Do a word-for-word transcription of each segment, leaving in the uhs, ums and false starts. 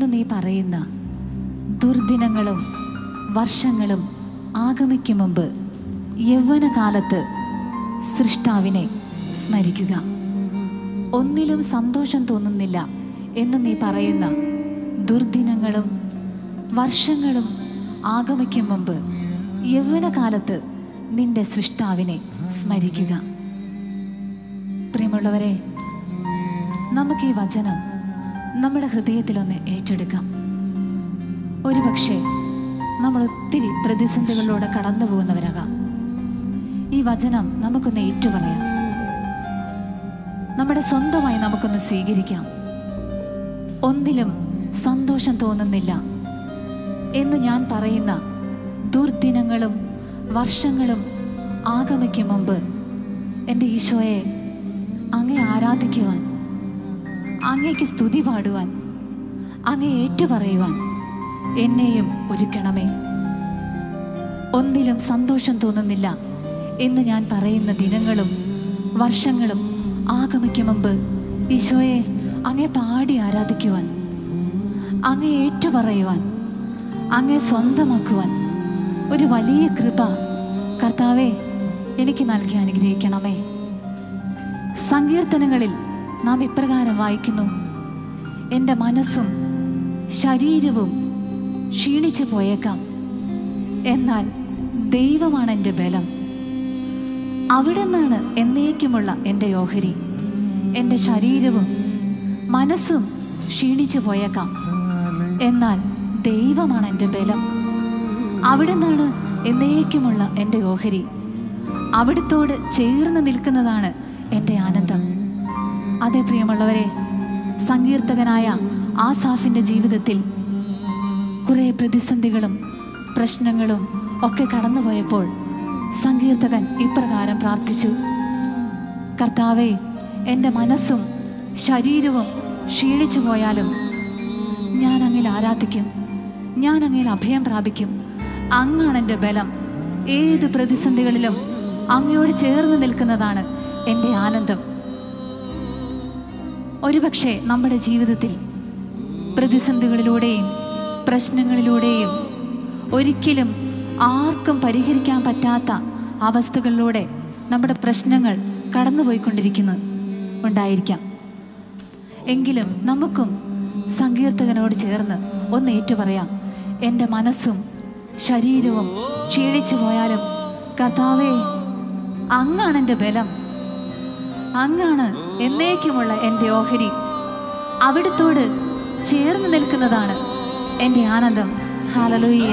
നീ പറയുന്ന ദുർദിനങ്ങളും വർഷങ്ങളും ആഗമിക്കും മുമ്പ് യൗവനകാലത്ത് സൃഷ്ടാവിനെ സ്മരിക്കുക. ഒന്നിലും സന്തോഷം തോന്നുന്നില്ല എന്ന് നീ പറയുന്ന ദുർദിനങ്ങളും വർഷങ്ങളും ആഗമിക്കും മുമ്പ് യൗവനകാലത്ത് നിന്റെ സൃഷ്ടാവിനെ സ്മരിക്കുക. പ്രിയമുള്ളവരെ, നമുക്ക് ഈ വചനം നമ്മുടെ ഹൃദയത്തിലൊന്ന് ഏറ്റെടുക്കാം. ഒരുപക്ഷെ നമ്മൾ ഒത്തിരി പ്രതിസന്ധികളിലൂടെ കടന്നു പോകുന്നവരാകാം. ഈ വചനം നമുക്കൊന്ന് ഏറ്റുപറയാം, നമ്മുടെ സ്വന്തമായി നമുക്കൊന്ന് സ്വീകരിക്കാം. ഒന്നിലും സന്തോഷം തോന്നുന്നില്ല എന്ന് ഞാൻ പറയുന്ന ദുർദിനങ്ങളും വർഷങ്ങളും ആഗമിക്കും മുമ്പ് എൻ്റെ ഈശോയെ അങ്ങേ ആരാധിക്കുവാൻ, അങ്ങേക്ക് സ്തുതി പാടുവാൻ, അങ്ങേ ഏറ്റുപറയുവാൻ എന്നെയും ഒരുക്കണമേ. ഒന്നിലും സന്തോഷം തോന്നുന്നില്ല എന്ന് ഞാൻ പറയുന്ന ദിനങ്ങളും വർഷങ്ങളും ആഗമിക്കും മുമ്പ് ഈശോയെ അങ്ങേ പാടി ആരാധിക്കുവാൻ, അങ്ങേ ഏറ്റുപറയുവാൻ, അങ്ങേ സ്വന്തമാക്കുവാൻ ഒരു വലിയ കൃപ കർത്താവേ എനിക്ക് നൽകി അനുഗ്രഹിക്കണമേ. സങ്കീർത്തനങ്ങളിൽ നാം ഇപ്രകാരം വായിക്കുന്നു, എൻ്റെ മനസ്സും ശരീരവും ക്ഷീണിച്ചു പോയേക്കാം, എന്നാൽ ദൈവമാണ് എൻ്റെ ബലം. അവിടെ നിന്നാണ് എന്നേക്കുമുള്ള എൻ്റെ ഓഹരി. എൻ്റെ ശരീരവും മനസ്സും ക്ഷീണിച്ചു പോയേക്കാം, എന്നാൽ ദൈവമാണ് എൻ്റെ ബലം. അവിടെ നിന്നാണ് എന്നേക്കുമുള്ള എൻ്റെ ഓഹരി. അവിടുത്തോട് ചേർന്ന് നിൽക്കുന്നതാണ് എൻ്റെ ആനന്ദം. അതേ പ്രിയമുള്ളവരെ, സങ്കീർത്തകനായ ആസാഫിൻ്റെ ജീവിതത്തിൽ കുറേ പ്രതിസന്ധികളും പ്രശ്നങ്ങളും ഒക്കെ കടന്നുപോയപ്പോൾ സങ്കീർത്തകൻ ഇപ്രകാരം പ്രാർത്ഥിച്ചു, കർത്താവേ, എൻ്റെ മനസ്സും ശരീരവും ക്ഷീണിച്ചു പോയാലും ഞാൻ അങ്ങിൽ ആരാധിക്കും, ഞാൻ അങ്ങിൽ അഭയം പ്രാപിക്കും. അങ്ങാണ് എൻ്റെ ബലം. ഏത് പ്രതിസന്ധികളിലും അങ്ങയോട് ചേർന്ന് നിൽക്കുന്നതാണ് എൻ്റെ ആനന്ദം. ഒരുപക്ഷെ നമ്മുടെ ജീവിതത്തിൽ പ്രതിസന്ധികളിലൂടെയും പ്രശ്നങ്ങളിലൂടെയും ഒരിക്കലും ആർക്കും പരിഹരിക്കാൻ പറ്റാത്ത അവസ്ഥകളിലൂടെ നമ്മുടെ പ്രശ്നങ്ങൾ കടന്നുപോയിക്കൊണ്ടിരിക്കുന്നു ഉണ്ടായിരിക്കാം. എങ്കിലും നമുക്കും സങ്കീർത്തകനോട് ചേർന്ന് ഒന്ന് ഏറ്റുപറയാം, എൻ്റെ മനസ്സും ശരീരവും ക്ഷീണിച്ചു പോയാലും കർത്താവേ, അങ്ങാണ് എൻ്റെ ബലം, അങ്ങാണ് എന്നേക്കുമുള്ള എൻ്റെ ഓഹരി. അവിടുത്തോട് ചേർന്ന് നിൽക്കുന്നതാണ് എൻ്റെ ആനന്ദം. ഹല്ലേലൂയ.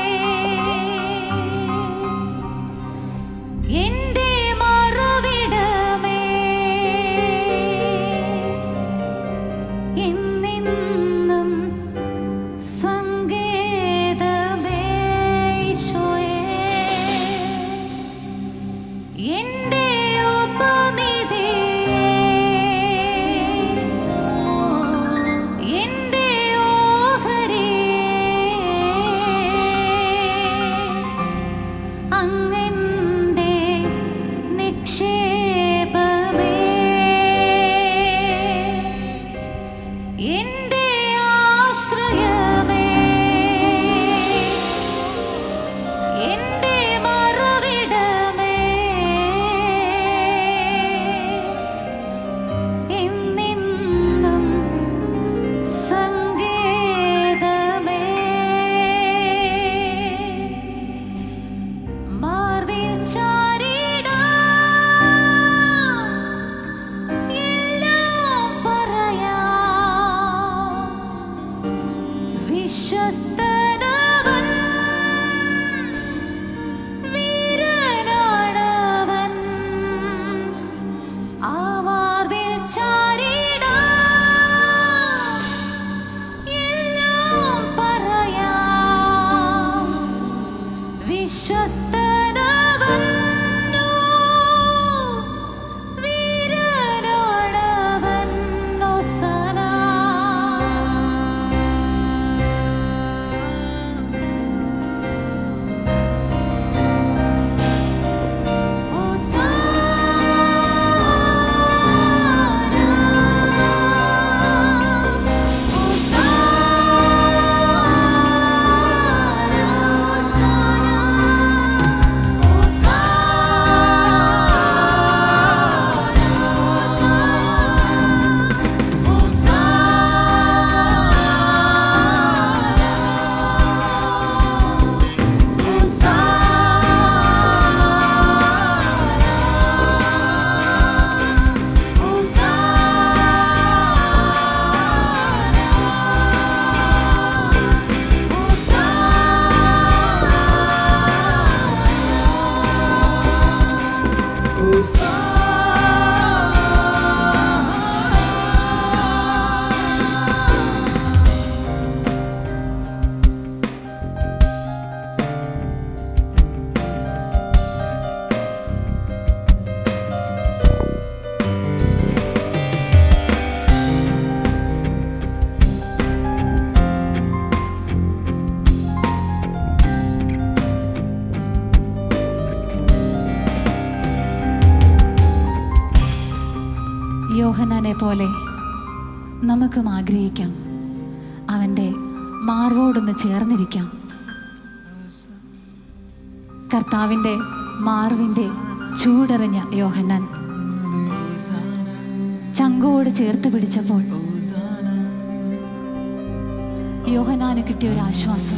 എന്റെ മറുവിട യോഹന്നാനെ പോലെ നമുക്കും ആഗ്രഹിക്കാം അവൻ്റെ മാർവോടൊന്ന് ചേർന്നിരിക്കാം. കർത്താവിൻ്റെ മാർവിൻ്റെ ചൂടറിഞ്ഞ യോഹന്നാൻ ചങ്കോട് ചേർത്ത് പിടിച്ചപ്പോൾ യോഹന്നാന് കിട്ടിയ ഒരു ആശ്വാസം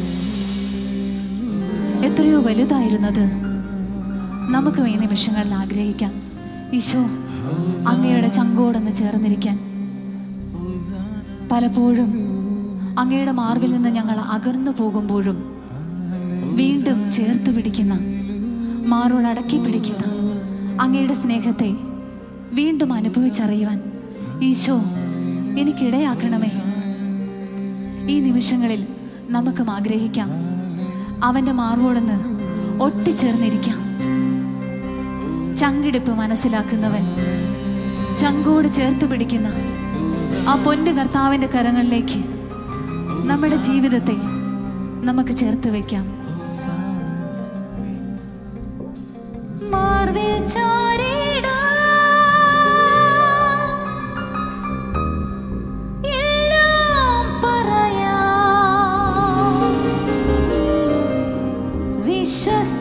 എത്രയോ വലുതായിരുന്നത് നമുക്കും ഈ നിമിഷങ്ങളിൽ ആഗ്രഹിക്കാം. ഈശോ, അങ്ങയുടെ ചങ്കോടൊന്ന് ചേർന്നിരിക്കാൻ. പലപ്പോഴും അങ്ങയുടെ മാർവിൽ നിന്ന് ഞങ്ങൾ അകർന്നു പോകുമ്പോഴും വീണ്ടും ചേർത്ത് പിടിക്കുന്ന, മാറോട് അടക്കി പിടിക്കുന്ന അങ്ങയുടെ സ്നേഹത്തെ വീണ്ടും അനുഭവിച്ചറിയുവാൻ ഈശോ എനിക്കിടയാക്കണമേ. ഈ നിമിഷങ്ങളിൽ നമുക്കും ആഗ്രഹിക്കാം അവൻ്റെ മാർവോടൊന്ന് ഒട്ടിച്ചേർന്നിരിക്കാം. ചങ്കിടിപ്പ് മനസ്സിലാക്കുന്നവൻ, ചങ്കോട് ചേർത്ത് പിടിക്കുന്ന ആ പൊന്നു കർത്താവിൻ്റെ കരങ്ങളിലേക്ക് നമ്മുടെ ജീവിതത്തെ നമുക്ക് ചേർത്ത് വയ്ക്കാം. മാർവിൽ ചാരിടാ എല്ലാം പറയാ വിശ്വസ്ത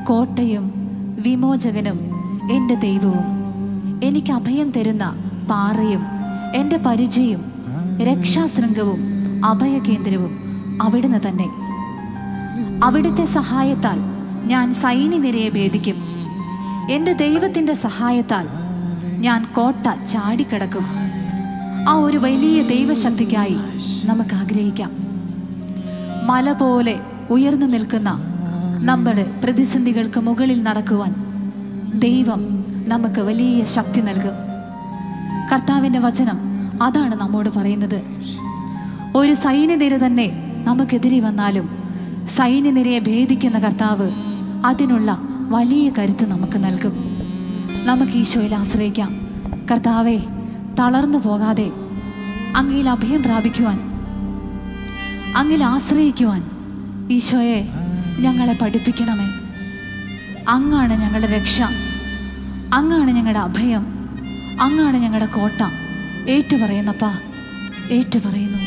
കോട്ടയും വിമോചകനും എൻ്റെ ദൈവവും, എനിക്ക് അഭയം തരുന്ന പാറയും എൻ്റെ പരിചയും രക്ഷാശൃംഗവും അഭയകേന്ദ്രവും അവിടുന്ന് തന്നെ. അവിടുത്തെ സഹായത്താൽ ഞാൻ സൈന്യനിരയെ ഭേദിക്കും. എൻ്റെ ദൈവത്തിൻ്റെ സഹായത്താൽ ഞാൻ കോട്ട ചാടിക്കടക്കും. ആ ഒരു വലിയ ദൈവശക്തിക്കായി നമുക്ക് ആഗ്രഹിക്കാം. മല പോലെ ഉയർന്നു നിൽക്കുന്ന നമ്മുടെ പ്രതിസന്ധികൾക്ക് മുകളിൽ നടക്കുവാൻ ദൈവം നമുക്ക് വലിയ ശക്തി നൽകും. കർത്താവിൻ്റെ വചനം അതാണ് നമ്മോട് പറയുന്നത്. ഒരു സൈന്യനിര തന്നെ നമുക്കെതിരെ വന്നാലും സൈന്യനിരയെ ഭേദിക്കുന്ന കർത്താവ് അതിനുള്ള വലിയ കരുത്ത് നമുക്ക് നൽകും. നമുക്ക് ഈശോയിൽ ആശ്രയിക്കാം. കർത്താവെ, തളർന്നു പോകാതെ അങ്ങയിൽ അഭയം പ്രാപിക്കുവാൻ, അങ്ങിൽ ആശ്രയിക്കുവാൻ ഈശോയെ ഞങ്ങളെ പഠിപ്പിക്കണമേ. അങ്ങാണ് ഞങ്ങളുടെ രക്ഷ, അങ്ങാണ് ഞങ്ങളുടെ അഭയം, അങ്ങാണ് ഞങ്ങളുടെ കോട്ട. ഏറ്റുപറയുന്നപ്പാ, ഏറ്റുപറയുന്നു.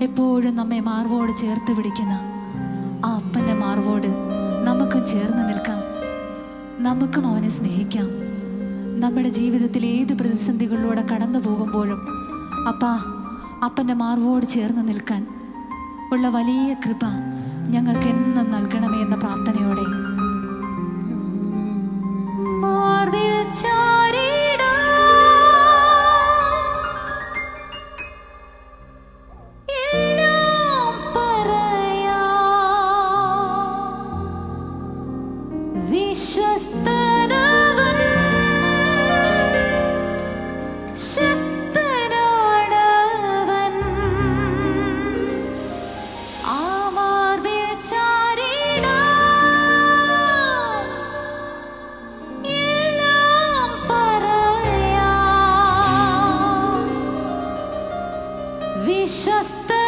എപ്പോഴും നമ്മെ മാർവോട് ചേർത്ത് പിടിക്കുന്ന ആ അപ്പൻ്റെ മാർവോട് നമുക്കും ചേർന്ന് നിൽക്കാം. നമുക്കും അവനെ സ്നേഹിക്കാം. നമ്മുടെ ജീവിതത്തിൽ ഏത് പ്രതിസന്ധികളിലൂടെ കടന്നു പോകുമ്പോഴും അപ്പാ അപ്പൻ്റെ മാർവോട് ചേർന്ന് നിൽക്കാൻ ഉള്ള വലിയ കൃപ ഞങ്ങൾക്ക് എന്നും നൽകണമേ എന്ന പ്രാർത്ഥനയോടെ മാർവിൽ ചാരിടാ എല്ലാം പറയാ വിശ്വസ്തനവൻ ശക്തനാണവൻ ആ മാർവിൽ ചാരിടാ എല്ലാം പറയാ വിശ്വസ്ത